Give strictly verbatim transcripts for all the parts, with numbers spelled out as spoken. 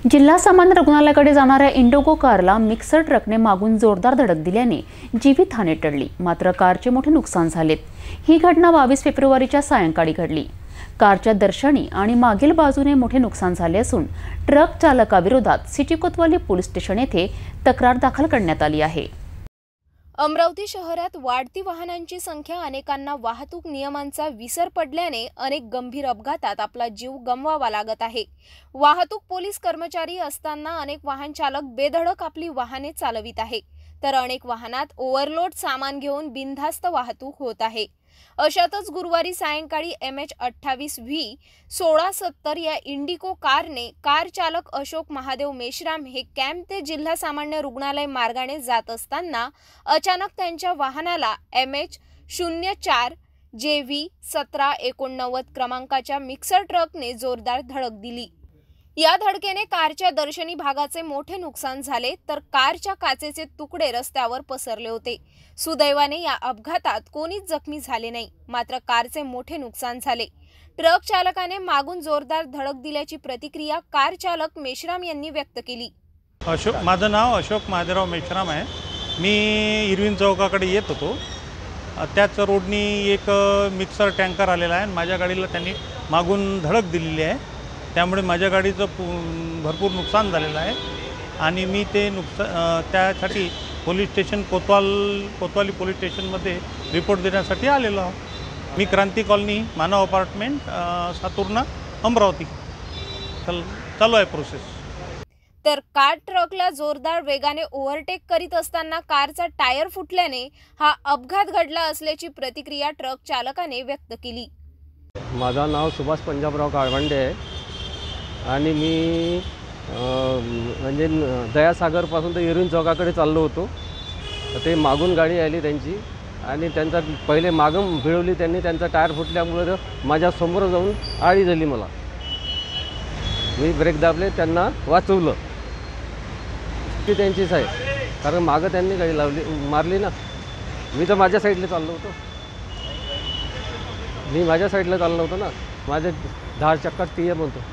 जिल्हा सामान्य रुग्णालयाकडे जाणाऱ्या इंडिगो कारला मिक्सर ट्रकने मागून जोरदार धडक दिल्याने जीवितहानी टळली, मात्र कारचे मोठे नुकसान झाले। ही घटना बावीस फेब्रुवारीच्या सायंकाळी घडली। कारच्या दर्शनी आणि मागील बाजूने मोठे नुकसान झाले असून ट्रक चालकाविरोधात सिटी कोतवाली पोलीस स्टेशन येथे तक्रार दाखल करण्यात आली आहे। अमरावती शहरात वाढती वाहनांची संख्या अनेकांना वाहतूक नियमांचा विसर पडल्याने अनेक गंभीर अपघातात आपला जीव गमवावा लागत आहे। वाहतूक पोलीस कर्मचारी असताना अनेक वाहन चालक बेधडक आपली वाहने चालवित आहे, तर अनेक वाहनात ओव्हरलोड सामान घेऊन बिनधास्त वाहतूक होत आहे। अशातच गुरुवारी सायंकाळी एम एच अठ्ठावीस व्ही सोळा सत्तर या इंडिगो कारने कार चालक अशोक महादेव मेश्राम हे कॅम्प ते जिल्हा सामान्य रुग्णालय मार्गाने जात असताना अचानक त्यांच्या वाहनाला एम एच शून्य चार जे व्ही सतरा एकोणनव्वद क्रमांकाच्या मिक्सर ट्रकने जोरदार धडक दिली। या धडकेने कारच्या दर्शनी भागाचे मोठे नुकसान झाले, तर कारच्या काचेचे तुकडे रस्त्यावर पसरले होते। सुदैवाने या अपघातात कोणीच जखमी झाले नाही, मात्र कारचे मोठे नुकसान झाले। ट्रक चालकाने मागून जोरदार धडक दिल्याची प्रतिक्रिया कार चालक मेश्राम यांनी व्यक्त केली। अशोक माझं नाव अशोक महादेवराव मेश्राम आहे। मी इरविन चौकाकडे येत होतो, त्याच रोडनी एक मिक्सर टँकर आलेला आहे। माझ्या गाडीला त्यांनी मागून धडक दिलेली आहे, त्यामुळे माझ्या गाडीचं भरपूर नुकसान झालेलं आहे आणि मी ते नुकसान त्यासाठी police station Kotwal Kotwali police स्टेशनमध्ये रिपोर्ट देण्यासाठी आलेलो आहोत। मी क्रांती कॉलनी मानव अपार्टमेंट सातुर्णा अमरावती चल चालू आहे प्रोसेस। तर कार ट्रकला जोरदार वेगाने ओव्हरटेक करीत असताना कारचा टायर फुटल्याने हा अपघात घडला असल्याची प्रतिक्रिया ट्रक चालकाने व्यक्त केली। माझं नाव सुभाष पंजाबराव काळवंडे आहे आणि मी म्हणजे दयासागरपासून तर इरविन चौकाकडे चाललो होतो। ते मागून गाडी आली त्यांची आणि त्यांचा पहिले मागं भिळवली त्यांनी, त्यांचा टायर फुटल्यामुळे माझ्या समोर जाऊन आळी झाली मला। मी ब्रेक दाबले, त्यांना वाचवलं। ती त्यांचीच आहे, कारण मागं त्यांनी गाडी लावली मारली ना। मी तर माझ्या साईडला चाललो होतो मी माझ्या साईडला चाललो होतो ना। माझे दहा चक्कर टी एम होतो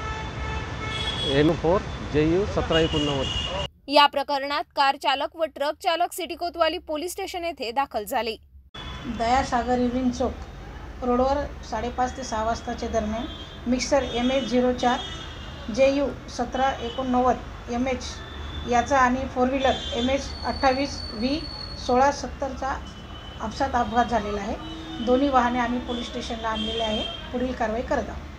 एम फोर जे यू सतरा एकोणनव्वद। या प्रकरणात कार चालक व ट्रक चालक सिटी कोतवाली पोलीस स्टेशन येथे दाखल झाले। दयासागर इरविन चौक रोडवर साडेपाच ते सहा वाजताच्या दरम्यान मिक्सर एम एच झिरो चार जे यू सतरा एकोणनव्वद एम एच याचा आणि फोर व्हीलर एम एच अठ्ठावीस व्ही सोळा सत्तरचा आपसात अपघात झालेला आहे। दोन्ही वाहने आम्ही पोलीस स्टेशनला आणलेले आहे। पुढील कारवाई करत आहोत।